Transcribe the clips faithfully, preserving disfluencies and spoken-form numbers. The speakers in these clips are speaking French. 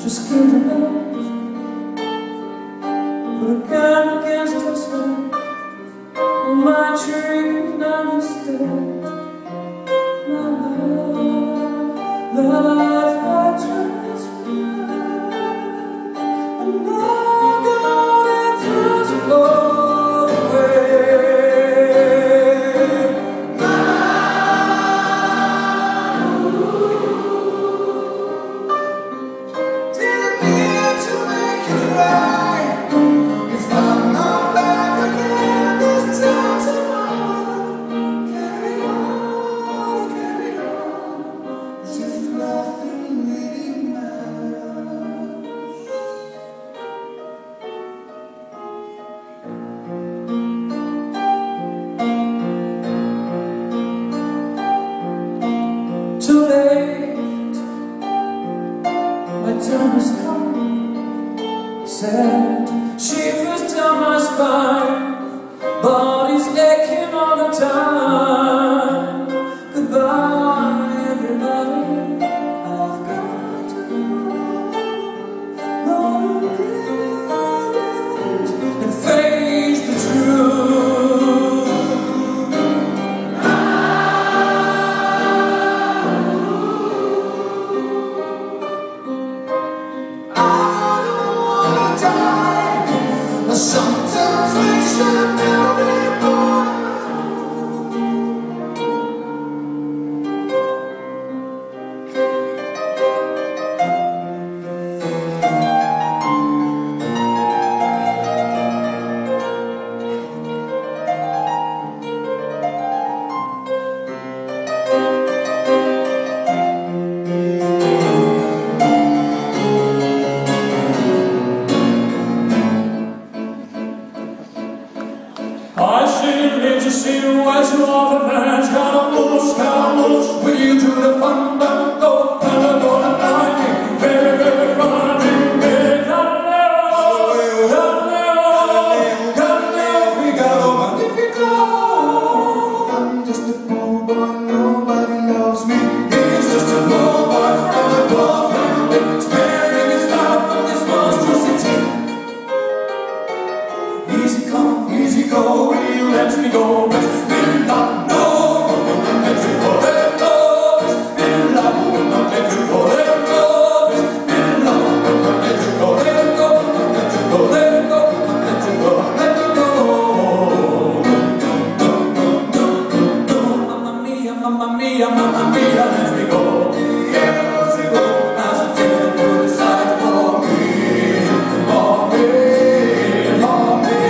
just scared to love. Put a gun against his head, my dream and understand. My love, love I just read, and I've got it just all the way. Didn't mean to make you cry. If I'm not back again this time tomorrow, carry on, carry on, as if nothing really matters. Too late, my time has come. Sad shivers down my spine, body's aching all the time. Goodbye, everybody, I've got to go. Go and face the truth. Sometimes we should never be born. I see live to see what you are, the man's gotta move, gotta move with you to the thunder, go, thunder, go, lightning, very, very running, big, Galileo, Galileo, Galileo, Figaro, Magnifico. I'm just a poor boy, nobody loves me. He's just a poor boy from a poor family, sparing his life from this monstrosity. Easy come, easy go, will you let me go? Will not, no, will not let you go, let go. Will not, will not let you go, let go. Will not, will not let you go, let go. Let you go, let go, let you go, let you go. No, no, no, no, no, mamma mia, mamma mia, mamma mia, let me go. Yes, we go, now so take it to the side for me, for me, for me.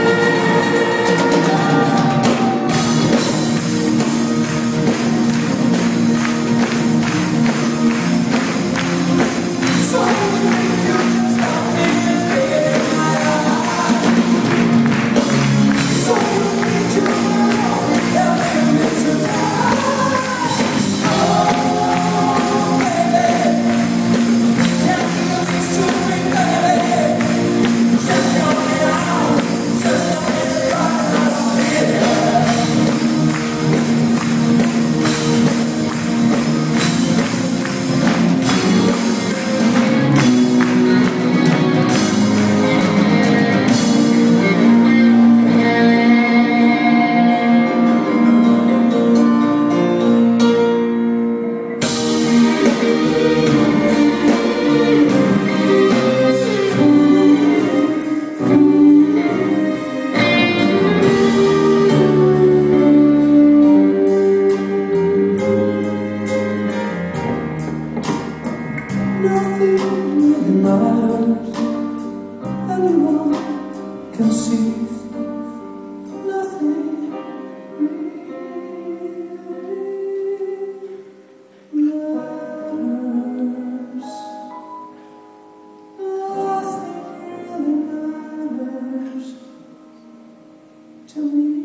Nothing really matters. Anyone can see. Nothing really matters. Nothing really matters to me.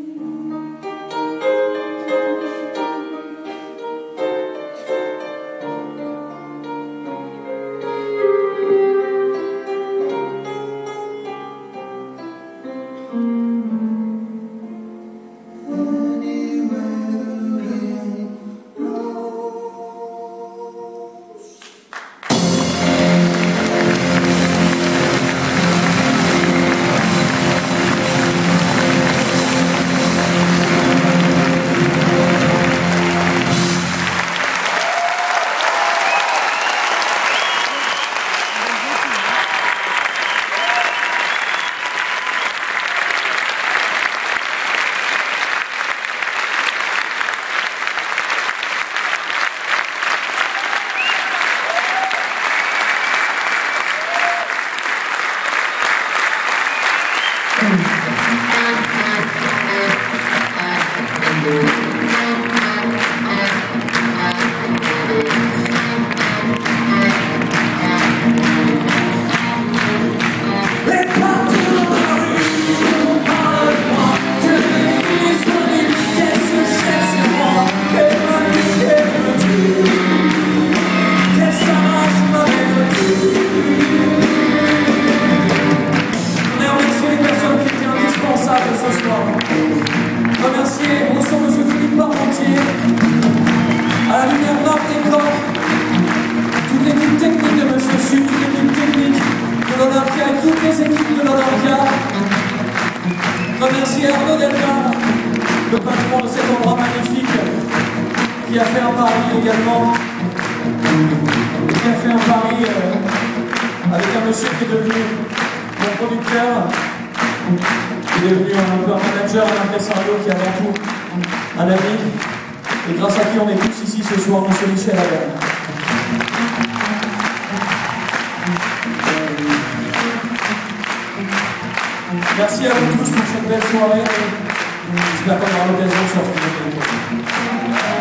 cet endroit magnifique qui a fait un pari également, qui a fait un pari euh, avec un monsieur qui est devenu mon producteur, qui est devenu un peu un manager, un impresario qui est avant tout un ami, et grâce à qui on est tous ici ce soir, monsieur Michel Albert. Merci à vous tous pour cette belle soirée. J'espère qu'on aura l'occasion de se retrouver bientôt.